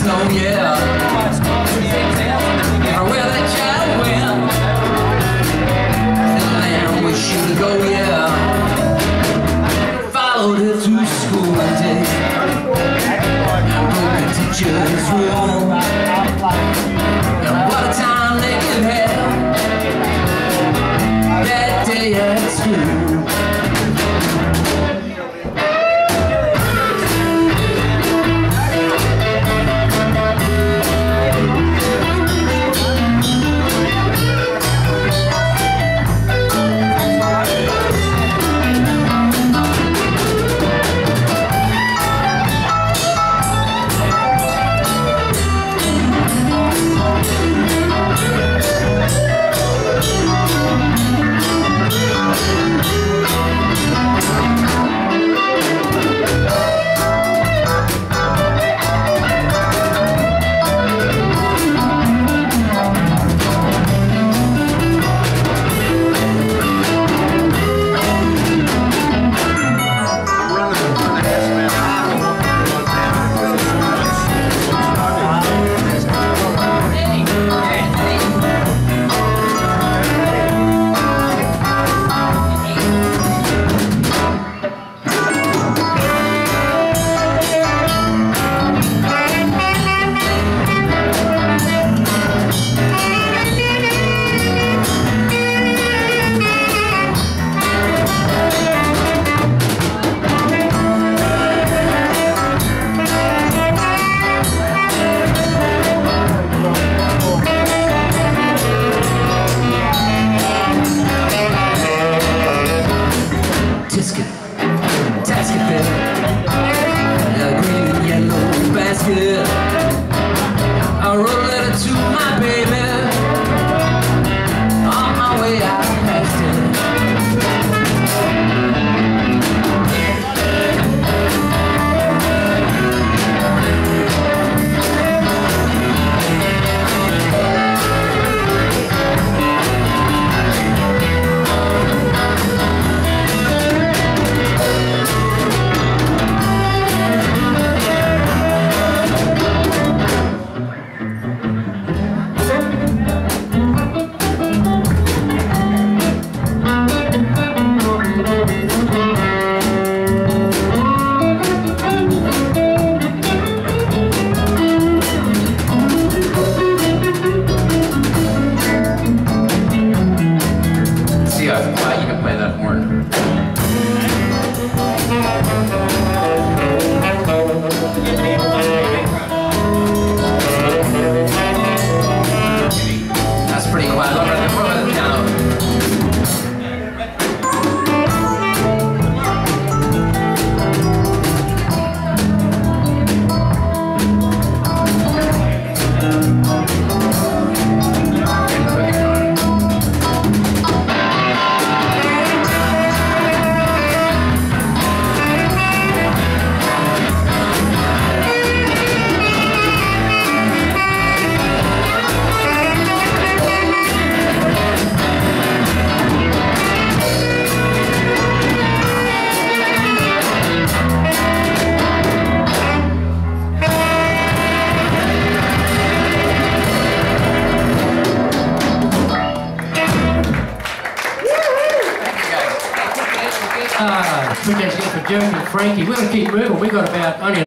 know, yeah. Where that child went, the land we should go, yeah. Followed her to school one day, broke the teacher's room. And what a time they could have that day at school. I wrote a letter to my baby on my way out past it. You can play that horn. That's pretty quiet. Look at the piano. Appreciate you for Jeremy and Frankie. We're going to keep moving. We've got about only